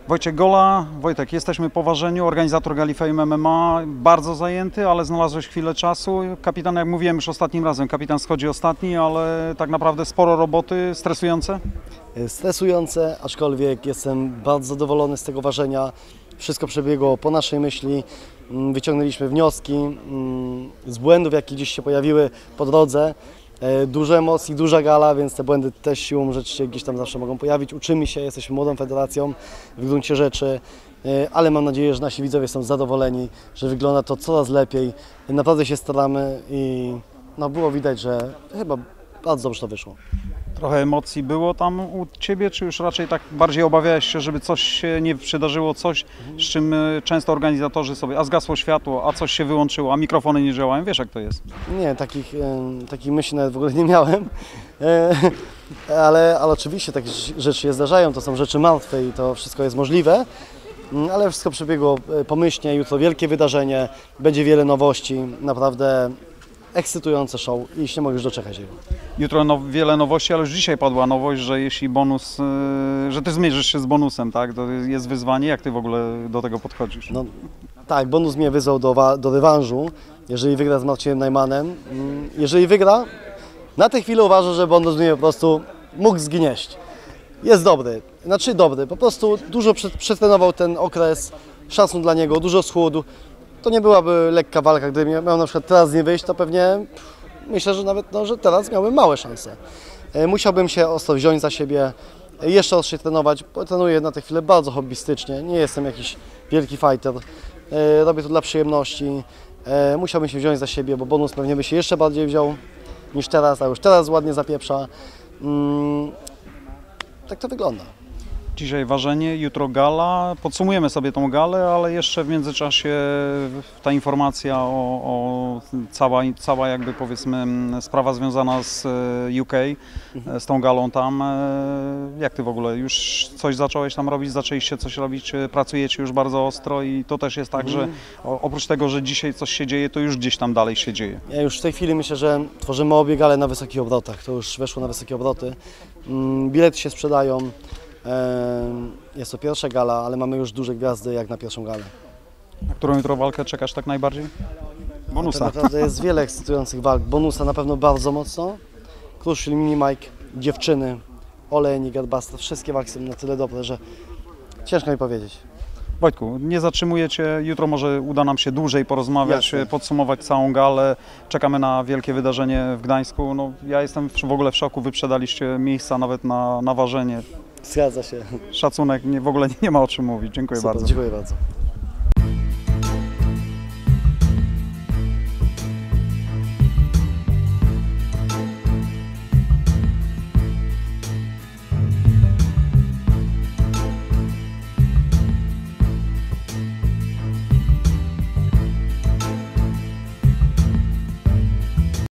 Wojciech Gola. Wojtek, jesteśmy po ważeniu, organizator Gali Fame MMA, bardzo zajęty, ale znalazłeś chwilę czasu. Kapitan, jak mówiłem już ostatnim razem, kapitan schodzi ostatni, ale tak naprawdę sporo roboty, stresujące? Stresujące, aczkolwiek jestem bardzo zadowolony z tego ważenia. Wszystko przebiegło po naszej myśli, wyciągnęliśmy wnioski z błędów, jakie gdzieś się pojawiły po drodze. Dużo emocji, duża gala, więc te błędy też siłą rzeczy się gdzieś tam zawsze mogą pojawić. Uczymy się, jesteśmy młodą federacją w gruncie rzeczy, ale mam nadzieję, że nasi widzowie są zadowoleni, że wygląda to coraz lepiej. Naprawdę się staramy i no, było widać, że chyba bardzo dobrze to wyszło. Trochę emocji było tam u Ciebie, czy już raczej tak bardziej obawiałeś się, żeby coś się nie przydarzyło, coś, z czym często organizatorzy sobie, a zgasło światło, a coś się wyłączyło, a mikrofony nie działają, wiesz jak to jest? Nie, takich myśli nawet w ogóle nie miałem, ale oczywiście takie rzeczy się zdarzają, to są rzeczy martwe i to wszystko jest możliwe, ale wszystko przebiegło pomyślnie, jutro wielkie wydarzenie, będzie wiele nowości, naprawdę ekscytujące show i się mogę już doczekać jego. Jutro wiele nowości, ale już dzisiaj padła nowość, że jeśli bonus, że Ty zmierzysz się z bonusem, tak? To jest wyzwanie, jak Ty w ogóle do tego podchodzisz? No, tak, bonus mnie wyzwał do rewanżu, jeżeli wygra z Marcinem Najmanem. Jeżeli wygra, na tę chwilę uważam, że bonus mnie po prostu mógł zgnieść. Jest dobry, dobry, po prostu dużo przetrenował ten okres, szacun dla niego, dużo schudł. To nie byłaby lekka walka, gdyby miał na przykład teraz nie wyjść, to pewnie myślę, że nawet że teraz miałbym małe szanse. Musiałbym się ostro wziąć za siebie, jeszcze ostrzej trenować. Trenuję na tę chwilę bardzo hobbystycznie, nie jestem jakiś wielki fighter. Robię to dla przyjemności. Musiałbym się wziąć za siebie, bo bonus pewnie by się jeszcze bardziej wziął niż teraz, a już teraz ładnie zapieprza. Tak to wygląda. Dzisiaj ważenie, jutro gala. Podsumujemy sobie tą galę, ale jeszcze w międzyczasie ta informacja o cała jakby powiedzmy sprawa związana z UK, z tą galą tam. Jak Ty w ogóle już coś zacząłeś tam robić, zaczęliście coś robić, czy pracujecie już bardzo ostro i to też jest tak, że oprócz tego, że dzisiaj coś się dzieje, to już gdzieś tam dalej się dzieje. Ja już w tej chwili myślę, że tworzymy obie gale na wysokich obrotach, to już weszło na wysokie obroty. Bilety się sprzedają. Jest to pierwsza gala, ale mamy już duże gwiazdy jak na pierwszą galę. Na którą jutro walkę czekasz tak najbardziej? Bonusa. Tak naprawdę jest wiele ekscytujących walk. Bonusa na pewno bardzo mocno. Kruszwil, Mini Mike, dziewczyny, Olejnik, Adbasta. Wszystkie walki są na tyle dobre, że ciężko mi powiedzieć. Wojtku, nie zatrzymuję Cię, jutro może uda nam się dłużej porozmawiać, Jasne. podsumować całą galę. Czekamy na wielkie wydarzenie w Gdańsku. No, ja jestem w ogóle w szoku, wyprzedaliście miejsca nawet na ważenie. Zgadza się. Szacunek, w ogóle nie ma o czym mówić. Dziękuję Super, bardzo. dziękuję bardzo.